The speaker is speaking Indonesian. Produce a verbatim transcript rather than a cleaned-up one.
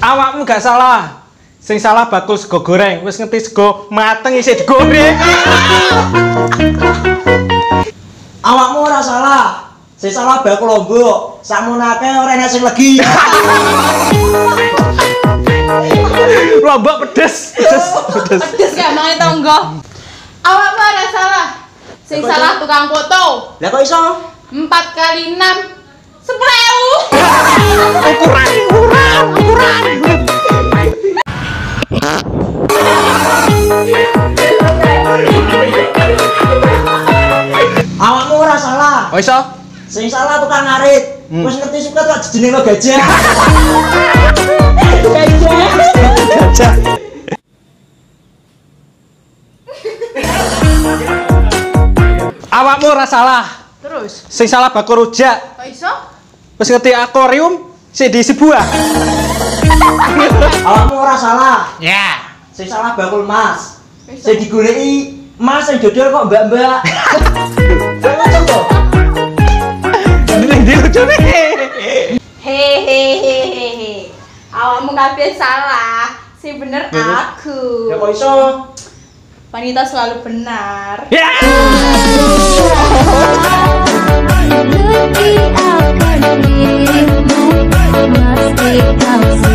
Awakmu gak salah. Sing salah bakul sego goreng. Wis ngerti sego mateng isih digoreng. Awakmu ora salah. Sing salah bakul lombok. Sakmono akeh ora enak sing legi. Lombok pedes, pedes, pedes. Pedes gak mangan tonggo. Awakmu ora salah. Sing salah tukang foto. Lah kok iso? Empat kali enam sepuluh. Ukuran, ukuran, ukuran. Awakmu ora salah. Oh iso? Sing salah tukang ngarit. Hmm. Wis ngerti suket kok jenenge lo gajah. Gajah. Awakmu ora salah. Terus, Sing salah bakul rujak. kok iso? Wis ngerti akuarium sing diisi buah. Awakmu ora salah. Ya. Sing salah bakul emas. Kok iso? Sing digoleki emas sing dodol kok mbak-mbak. Coba coba. Ini dia lucu nih. Hehehehe. Awakmu kabeh salah. Sing bener aku. Ya kok iso? Wanita selalu benar. Ya. Lebih akan dirimu, mesti kau